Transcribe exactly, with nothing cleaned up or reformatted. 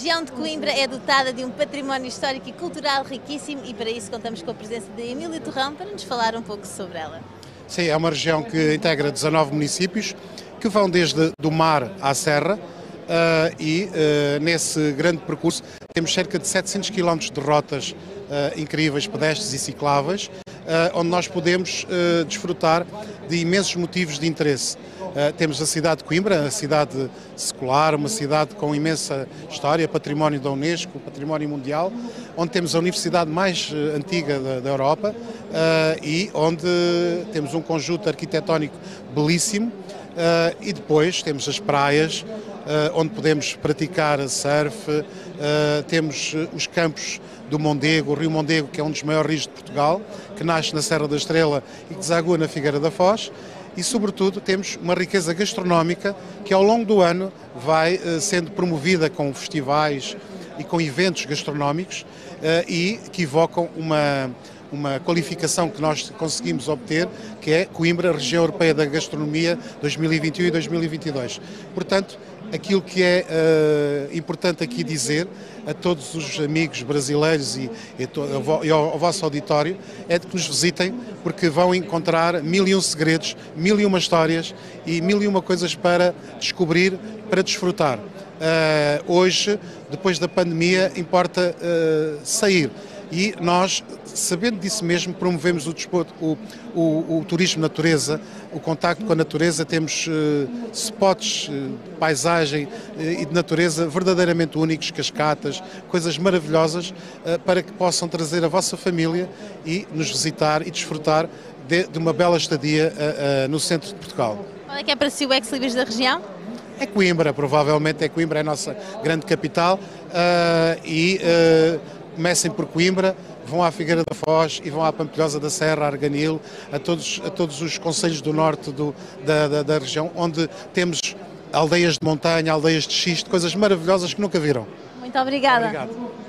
região de Coimbra é dotada de um património histórico e cultural riquíssimo e para isso contamos com a presença de Emílio Torrão para nos falar um pouco sobre ela. Sim, é uma região que integra dezanove municípios que vão desde do mar à serra uh, e uh, nesse grande percurso temos cerca de setecentos quilómetros de rotas uh, incríveis, pedestres e cicláveis, uh, onde nós podemos uh, desfrutar de imensos motivos de interesse. Uh, temos a cidade de Coimbra, a cidade secular, uma cidade com imensa história, património da Unesco, património mundial, onde temos a universidade mais uh, antiga da, da Europa uh, e onde temos um conjunto arquitetónico belíssimo uh, e depois temos as praias, uh, onde podemos praticar surf, uh, temos uh, os campos do Mondego, o Rio Mondego, que é um dos maiores rios de Portugal, que nasce na Serra da Estrela e que desagua na Figueira da Foz. E, sobretudo, temos uma riqueza gastronómica que, ao longo do ano, vai uh, sendo promovida com festivais e com eventos gastronómicos uh, e que evocam uma, uma qualificação que nós conseguimos obter, que é Coimbra, Região Europeia da Gastronomia dois mil e vinte e um e dois mil e vinte e dois. Portanto, aquilo que é uh, importante aqui dizer a todos os amigos brasileiros e, e, to, e ao, ao vosso auditório é de que nos visitem, porque vão encontrar mil e um segredos, mil e uma histórias e mil e uma coisas para descobrir, para desfrutar. Uh, hoje, depois da pandemia, importa uh, sair. E nós, sabendo disso mesmo, promovemos o, desporto, o, o, o turismo natureza, o contacto com a natureza, temos uh, spots uh, de paisagem uh, e de natureza verdadeiramente únicos, cascatas, coisas maravilhosas uh, para que possam trazer a vossa família e nos visitar e desfrutar de, de uma bela estadia uh, uh, no centro de Portugal. Qual é que é para si o ex-libris da região? É Coimbra, provavelmente é Coimbra, é a nossa grande capital uh, e uh, comecem por Coimbra, vão à Figueira da Foz e vão à Pampilhosa da Serra, a Arganil, a todos, a todos os concelhos do norte do, da, da, da região, onde temos aldeias de montanha, aldeias de xisto, coisas maravilhosas que nunca viram. Muito obrigada. Obrigado.